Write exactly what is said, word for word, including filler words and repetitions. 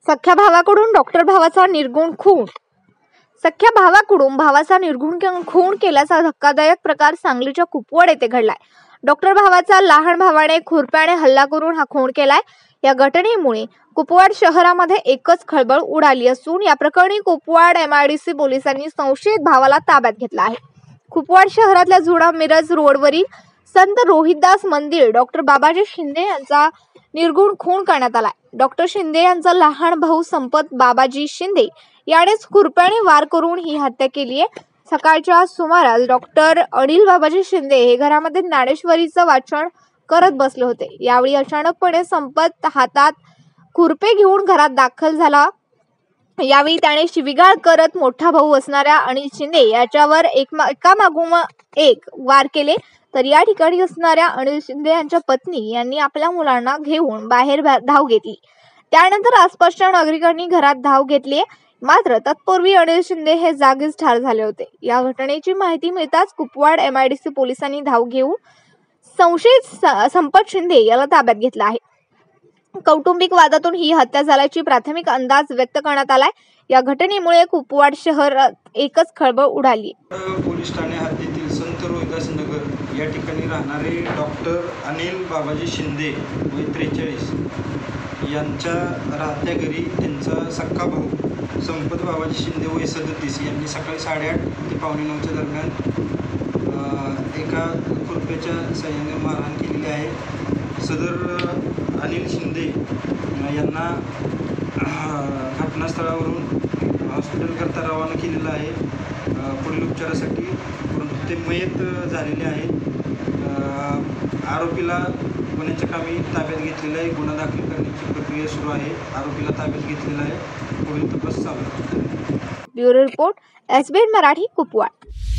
सख्या भावाकडून डॉक्टर भावाचा निर्गुण खून. सख्या भावाकडून भावाचा निर्गुण खून केल्याचा धक्कादायक प्रकार सांगलीच्या कुपवाड येथे घडलाय. डॉक्टर भावाचा लहान भावाने खुरप्याने हल्ला करून हा खून केलाय. या घटनेमुळे कुपवाड शहरामध्ये एकच खळबळ उडाली असून या प्रकरणी कुपवाड एमआयडीसी पोलिसांनी संशयित भावाला ताब्यात घेतला आहे. कुपवाड शहरातल्या जुडा मिरज रोडवरील संत रोहिदास मंदिर डॉक्टर बाबाजी शिंदे यांचा निर्गुण खून करण्यात आलाय. डॉक्टर शिंदे यांचा लहान भाऊ संपत बाबाजी शिंदे यानेच खुरप्याने वार करून ही हत्या केली आहे. सकाळच्या सुमारास डॉक्टर अनिल बाबाजी शिंदे हे घरामध्ये ज्ञानेश्वरीचं वाचन करत बसले होते. यावेळी अचानकपणे संपत हातात खुरपे घेऊन घरात दाखल झाला. यावेळी त्याने शिवीगाळ करत मोठा भाऊ असणाऱ्या अनिल शिंदे याच्यावर एक एकामागून एक वार केले. तर या ठिकाणी असणाऱ्या अनिल शिंदे यांच्या पत्नी यांनी आपल्या मुलांना घेऊन बाहेर धाव घेतली. त्यानंतर आसपासच्या नागरिकांनी घरात धाव घेतली. मात्र तत्पूर्वी अनिल शिंदे हे जागीच ठार झाले होते. या घटनेची माहिती मिळताच कुपवाड एमआयडीसी पोलिसांनी धाव घेऊन संशयित संपत शिंदे याला ताब्यात घेतला आहे. कौटुंबिक वादातून ही हत्या झाल्याची प्राथमिक अंदाज व्यक्त करण्यात आलाय. या घटनेमुळे कुपवाड शहरात एकच खळबळ उडाली. पोलीस ठाणे हद्दीतील संत रोहिदास नगर या ठिकाणी राहणारे डॉक्टर अनिल बाबाजी शिंदे वय त्रेचाळीस यांच्या राहत्या घरी त्यांचा सख्खा भाऊ संपत बाबाजी शिंदे वय सदतीस यांनी सकाळी साडेआठ ते पावणे नऊच्या दरम्यान एका खुरप्याच्या साह्याने मारहाण केलेली आहे. सदर अनिल शिंदे यांना घटनास्थळावरून हॉस्पिटलकरता रवाना केलेलं आहे पुढील उपचारासाठी, परंतु ते मयत झालेले आहे. आरोपीला गुन्ह्याच्या कामी ताब्यात घेतलेला आहे. गुन्हा दाखल करण्याची प्रक्रिया सुरू आहे. आरोपीला ताब्यात घेतलेला आहे. पुढील तपास चालू आहे. Bureau report SBN Marathi Kupwad.